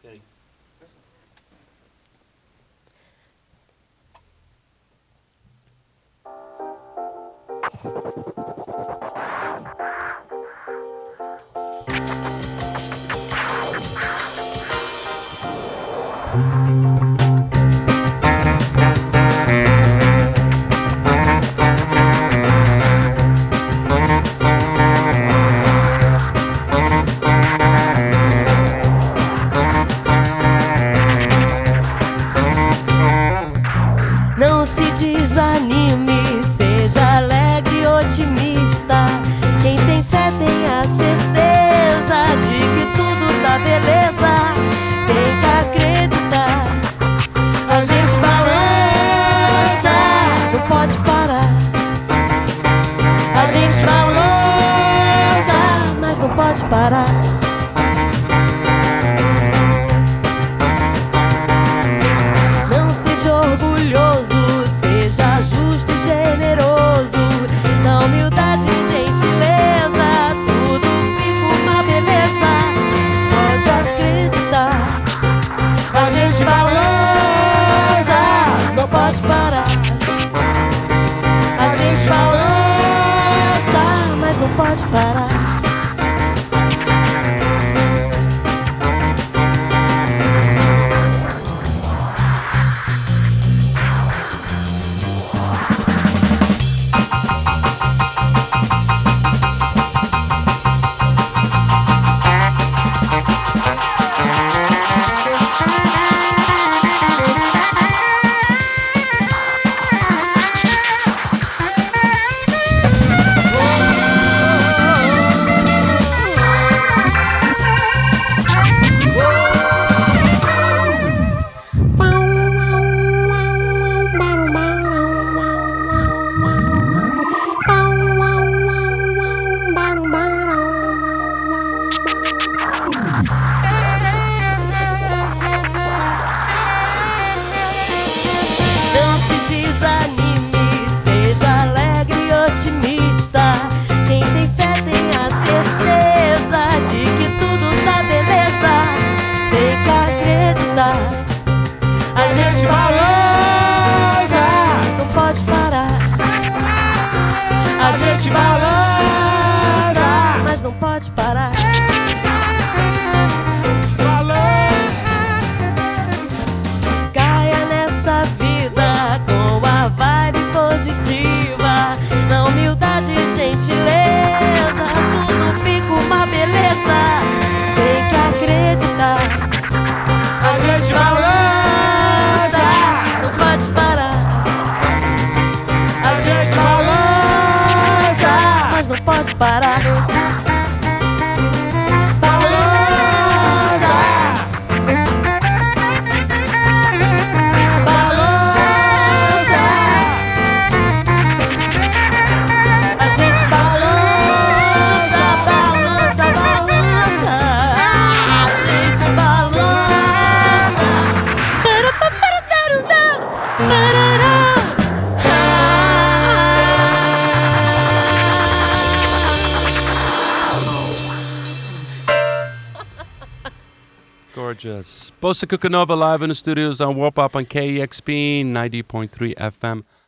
Okay. Não se desanime, seja alegre e otimista. Quem tem fé tem a certeza de que tudo tá beleza. Tem que acreditar. A gente balança, não pode parar. A gente balança, mas não pode parar. Não seja orgulhoso, seja justo e generoso. Na humildade e gentileza, tudo fica uma beleza. Pode acreditar. A gente balança, não pode parar. A gente balança, mas não pode parar. Não se desanime, seja alegre e otimista. Quem tem fé tem a certeza de que tudo tá beleza. Tem que acreditar. A gente balança, não pode parar. A gente balança, mas não pode parar. Caia nessa vida com a vibe positiva. Na humildade e gentileza, tudo fica uma beleza. Tem que acreditar. A gente balança, não pode parar. A gente balança, mas não pode parar. Balança, balança. A gente balança, balança, balança. A gente balança. Parará, parará. Gorgeous. Bossa Cucanova live in the studios on Warp Up on KEXP 90.3 FM.